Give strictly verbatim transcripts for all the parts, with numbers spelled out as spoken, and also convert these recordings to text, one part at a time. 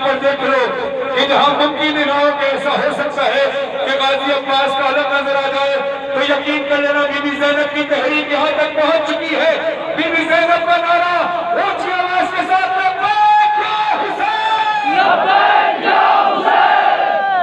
पर देख लो कि जहाँ मुमकिन ना हो कि ऐसा हो सकता है कि गाजी अब्बास का अलग नजर आ जाए, तो यकीन कर लेना बीबी ज़ैनब की तहरीक यहाँ तक पहुंच चुकी है। बीबी ज़ैनब का नारा ऊंची आवाज के साथ लब्बैक या हुसैन, लब्बैक या हुसैन,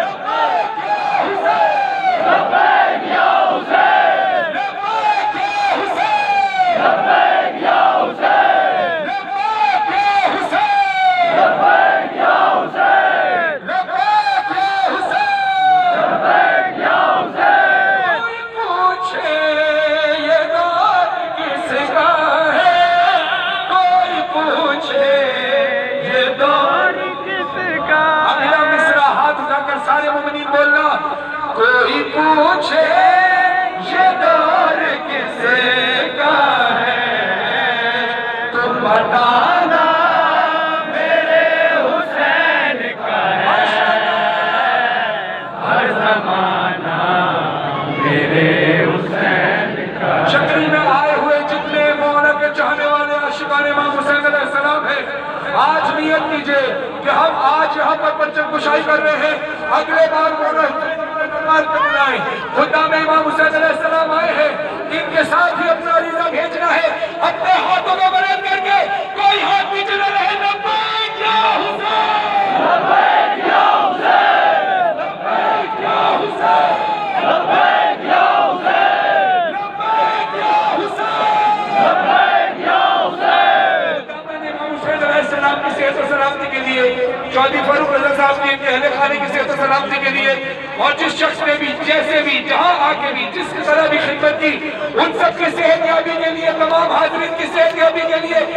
लब्बैक या हुसैन, लब्बैक या हुसैन, लब्बैक या हुसैन, लब्बैक या हुसैन, लब्बैक या हुसैन, लब्बैक या हुसैन, लब्बैक या हुसैन। कोई पूछे ये दौर किसका है, कोई पूछे ये दौर किसका। अगला मिसरा हाथ उठाकर सारे मुमिनीन बोलना, कोई पूछे ये दौर किसका है, तुम बताना मेरे हुसैन का है, हर जमाना मेरे हुसैन का। शक्री में आए हुए जितने मौला के चाहने वाले आशिकाने इमाम हुसैन अलैहिस्सलाम है, आज नियत कीजिए कि हम आज यहाँ पर परचम कुशाई कर रहे हैं, अगले बार मौला बुलाए खुदा में इमाम हुसैन अलैहिस्सलाम आए हैं, इनके साथ ही अपना अरीज़ा भेजना है, अपने हाथों को बुलंद करके कोई हाथ पीछे न रहे। लब्बैक या हुसैन, लब्बैक या हुसैन, लब्बैक या हुसैन, लब्बैक या हुसैन, लब्बैक या हुसैन, लब्बैक या हुसैन। मैंने इमाम हुसैन अलैहिस्सलाम की सेहत और सलामती के लिए, चौधरी फारूक रज़ा साहब की इनके अहले खाने की सेहत और सलामती के लिए, और जिस शख्स ने भी जैसे भी जहां आके भी जिस तरह भी खिदमत की, उन सब की सेहतयाबी के लिए, तमाम हाज़रीन की सेहतयाबी के लिए